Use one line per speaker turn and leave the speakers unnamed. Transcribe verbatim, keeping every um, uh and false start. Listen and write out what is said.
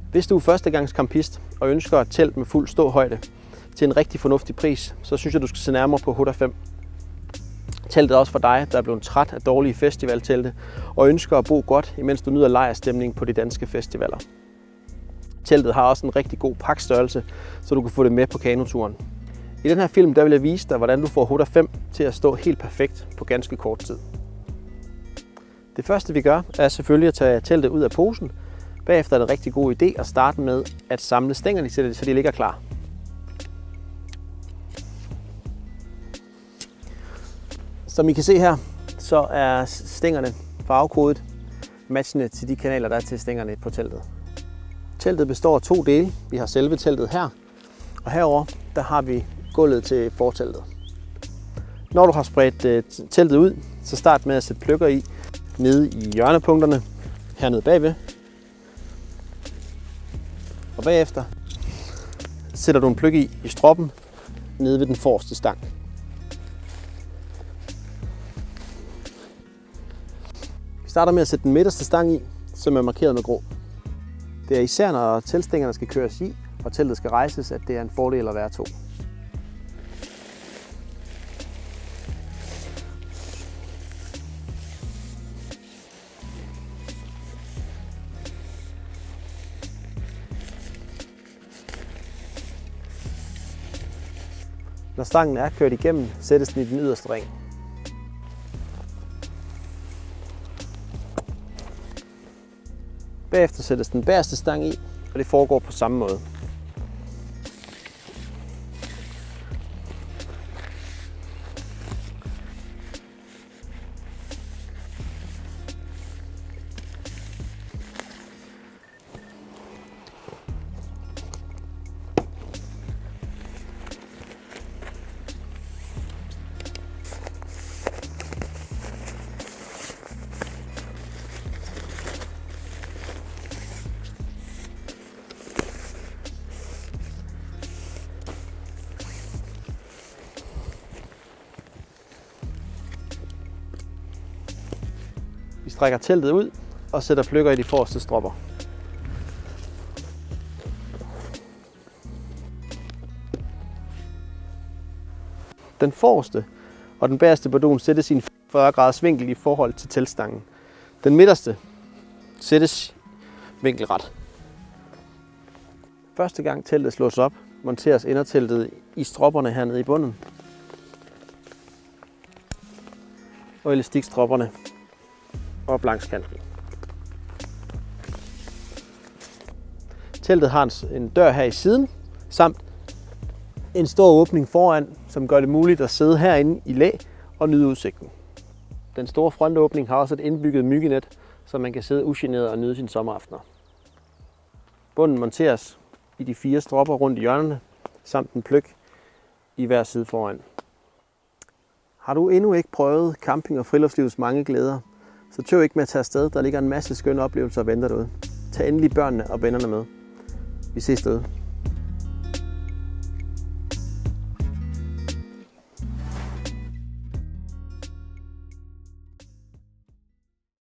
Hvis du er førstegangscampist og ønsker et telt med fuld ståhøjde til en rigtig fornuftig pris, så synes jeg, du skal se nærmere på Huda fem. Teltet er også for dig, der er blevet træt af dårlige festivaltelte og ønsker at bo godt, imens du nyder lejrstemning på de danske festivaler. Teltet har også en rigtig god pakstørrelse, så du kan få det med på kanoturen. I den her film der vil jeg vise dig, hvordan du får Huda fem til at stå helt perfekt på ganske kort tid. Det første vi gør, er selvfølgelig at tage teltet ud af posen. Bagefter er det en rigtig god idé at starte med at samle stængerne, så de ligger klar. Som I kan se her, så er stængerne farvekodet matchende til de kanaler, der er til stængerne på teltet. Teltet består af to dele. Vi har selve teltet her, og herover der har vi gulvet til forteltet. Når du har spredt teltet ud, så start med at sætte pløkker i nede i hjørnepunkterne hernede bagved. Og bagefter sætter du en pløk i i stroppen nede ved den forreste stang. Vi starter med at sætte den midterste stang i, som er markeret med grå. Det er især når teltstængerne skal køres i, og teltet skal rejses, at det er en fordel at være to. Når stangen er kørt igennem, sættes den i den yderste ring. Bagefter sættes den bagerste stang i, og det foregår på samme måde. Vi strækker teltet ud og sætter pløkker i de forreste stropper. Den forreste og den bagerste bardun sættes i en fyrre graders vinkel i forhold til teltstangen. Den midterste sættes vinkelret. Første gang teltet slås op, monteres inderteltet i stropperne hernede i bunden og elastikstopperne op langs kanten. Teltet har en dør her i siden, samt en stor åbning foran, som gør det muligt at sidde herinde i læ og nyde udsigten. Den store frontåbning har også et indbygget myggenet, så man kan sidde ugeneret og nyde sine sommeraftener. Bunden monteres i de fire stropper rundt i hjørnerne, samt en pløk i hver side foran. Har du endnu ikke prøvet camping og friluftslivets mange glæder, så tøv ikke med at tage afsted. Der ligger en masse skønne oplevelser og venter derude. Tag endelig børnene og vennerne med. Vi ses derude.